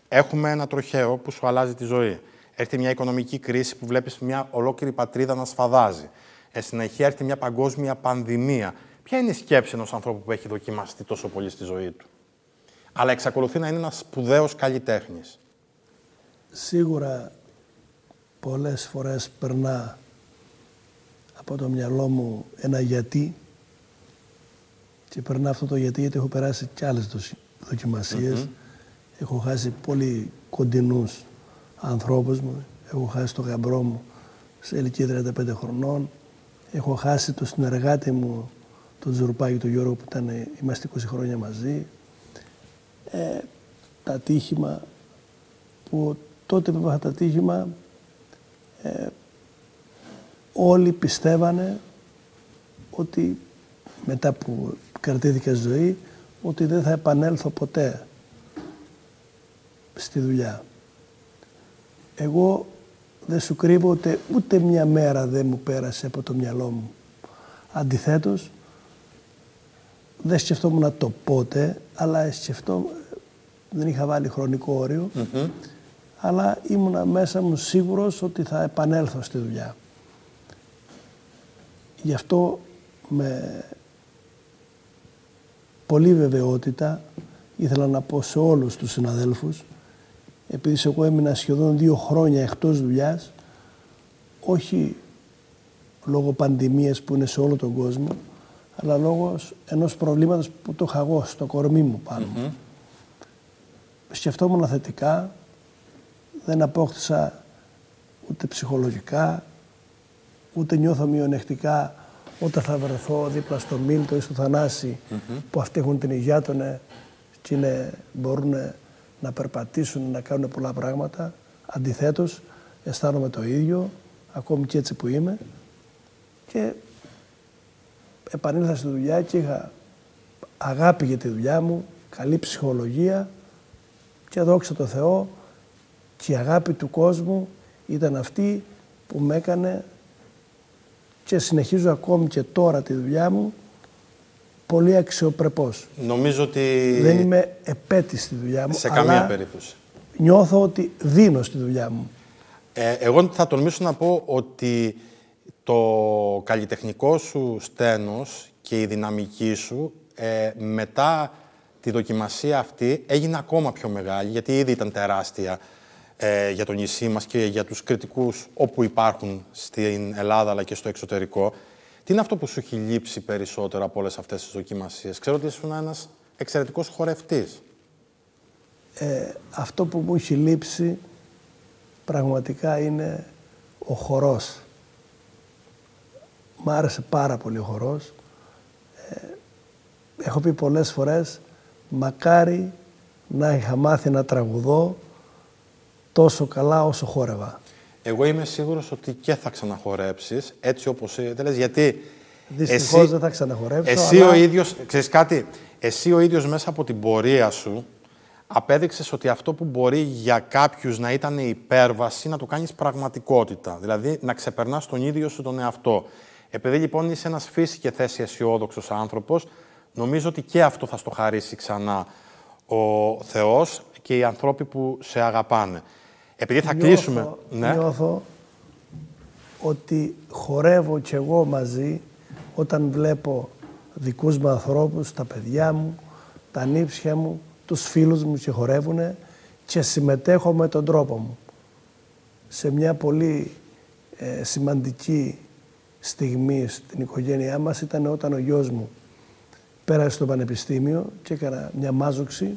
Έχουμε ένα τροχαίο που σου αλλάζει τη ζωή. Έρχεται μια οικονομική κρίση που βλέπεις μια ολόκληρη πατρίδα να σφαδάζει. Συνεχεία έρχεται μια παγκόσμια πανδημία. Ποια είναι η σκέψη ενός ανθρώπου που έχει δοκιμαστεί τόσο πολύ στη ζωή του, αλλά εξακολουθεί να είναι ένας σπουδαίος καλλιτέχνης? Σίγουρα πολλές φορές περνά από το μυαλό μου ένα γιατί, και περνά αυτό το γιατί έχω περάσει κι άλλες δοκιμασίες. Έχω χάσει πολύ κοντινούς ανθρώπους μου. Έχω χάσει τον γαμπρό μου σε ηλικία 35 χρονών. Έχω χάσει τον συνεργάτη μου, τον Τζουρπάκη, τον Γιώργο, που είμαστε 20 χρόνια μαζί. Τα ατύχημα που τότε που είπα τα ατύχημα, όλοι πιστεύανε ότι μετά που κρατήθηκα ζωή, ότι δεν θα επανέλθω ποτέ στη δουλειά. Εγώ δεν σου κρύβω ούτε μια μέρα δεν μου πέρασε από το μυαλό μου. Αντιθέτως, δεν σκεφτόμουν το πότε, αλλά δεν είχα βάλει χρονικό όριο, αλλά ήμουνα μέσα μου σίγουρος ότι θα επανέλθω στη δουλειά. Γι' αυτό με πολύ βεβαιότητα ήθελα να πω σε όλους τους συναδέλφους, επειδή εγώ έμεινα σχεδόν 2 χρόνια εκτός δουλειάς, όχι λόγω πανδημίας που είναι σε όλο τον κόσμο, αλλά λόγω ενός προβλήματος που το είχα εγώ στο κορμί μου πάνω. Σκεφτόμουν θετικά, δεν απόκτησα ούτε ψυχολογικά, ούτε νιώθω μειονεκτικά όταν θα βρεθώ δίπλα στο Μίλτο ή στο Θανάση, που αυτοί έχουν την υγεία τους και μπορούν να περπατήσουν, να κάνουν πολλά πράγματα. Αντιθέτως, αισθάνομαι το ίδιο, ακόμη και έτσι που είμαι. Και επανήλθα στη δουλειά και είχα αγάπη για τη δουλειά μου, καλή ψυχολογία και δόξα τω Θεώ, και η αγάπη του κόσμου ήταν αυτή που με έκανε, και συνεχίζω ακόμη και τώρα τη δουλειά μου, πολύ αξιοπρεπώς. Νομίζω ότι δεν είμαι επέτης στη δουλειά μου, σε καμία περίπτωση. Νιώθω ότι δίνω στη δουλειά μου. Εγώ θα τολμήσω να πω ότι το καλλιτεχνικό σου στένος και η δυναμική σου μετά τη δοκιμασία αυτή έγινε ακόμα πιο μεγάλη, γιατί ήδη ήταν τεράστια για το νησί μας και για τους κριτικούς όπου υπάρχουν στην Ελλάδα αλλά και στο εξωτερικό. Τι είναι αυτό που σου έχει λείψει περισσότερο από όλες αυτές τις δοκιμασίες? Ξέρω ότι ήσουν ένας εξαιρετικός χορευτής. Αυτό που μου έχει λείψει πραγματικά είναι ο χορός. Μ' άρεσε πάρα πολύ ο χορός. Έχω πει πολλές φορές, μακάρι να είχα μάθει να τραγουδώ τόσο καλά όσο χόρευα. Εγώ είμαι σίγουρος ότι και θα ξαναχορέψεις, έτσι όπως ήθελες, γιατί δυστυχώς δεν θα ξαναχορέψω. Εσύ ο ίδιος, ξέρεις κάτι, εσύ ο ίδιος μέσα από την πορεία σου απέδειξες ότι αυτό που μπορεί για κάποιους να ήταν υπέρβαση, να το κάνεις πραγματικότητα. Δηλαδή να ξεπερνάς τον ίδιο σου τον εαυτό. Επειδή λοιπόν είσαι ένας φύση και θέση αισιόδοξος άνθρωπος, νομίζω ότι και αυτό θα στο χαρίσει ξανά ο Θεός και οι ανθρώποι που σε αγαπάνε. Επειδή θα κλείσουμε... Νιώθω ότι χορεύω κι εγώ μαζί όταν βλέπω δικούς μου ανθρώπους, τα παιδιά μου, τα νύψια μου, τους φίλους μου και χορεύουνε, και συμμετέχω με τον τρόπο μου. Σε μια πολύ σημαντική στιγμή στην οικογένειά μας ήταν όταν ο γιος μου πέρασε στο πανεπιστήμιο και έκανα μια μάζοξη.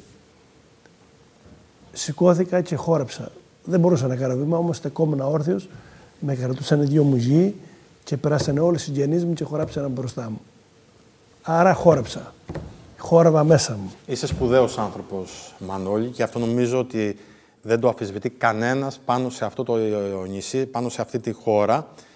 Σηκώθηκα και χόρεψα. Δεν μπορούσα να κάνω βήμα, όμως στεκόμουν όρθιος, με κρατούσαν 2 μου γη και περάσανε όλοι οι συγγενείς μου και χορέψανε μπροστά μου. Άρα χόρεψα. Χόρευα μέσα μου. Είσαι σπουδαίος άνθρωπος, Μανώλη, και αυτό νομίζω ότι δεν το αμφισβητεί κανένας πάνω σε αυτό το νησί, πάνω σε αυτή τη χώρα.